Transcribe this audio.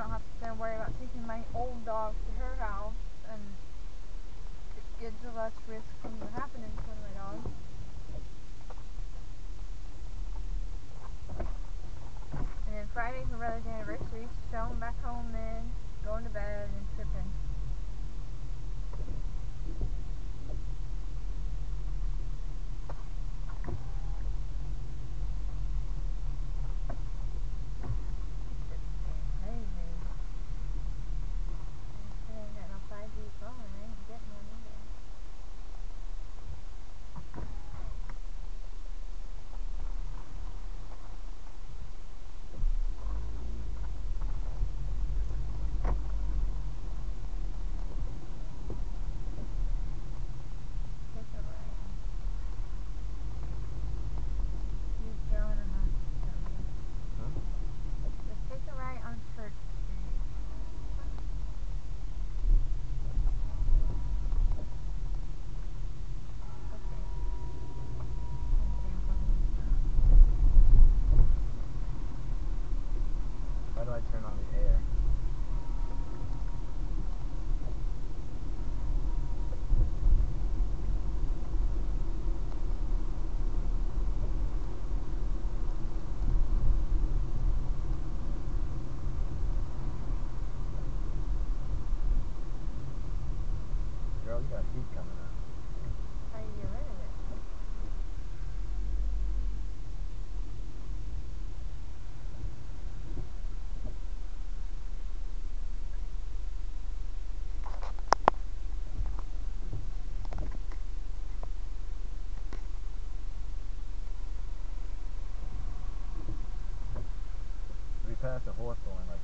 don't have to worry about taking my old dog to her house, and it gives a less risk from happening to one of my dogs. And then Friday's my brother's anniversary, so I'm back home then, going to bed and tripping. How do I turn on the air? Girl, you got heat coming out. How do you get rid of it? We passed a Hawthorne like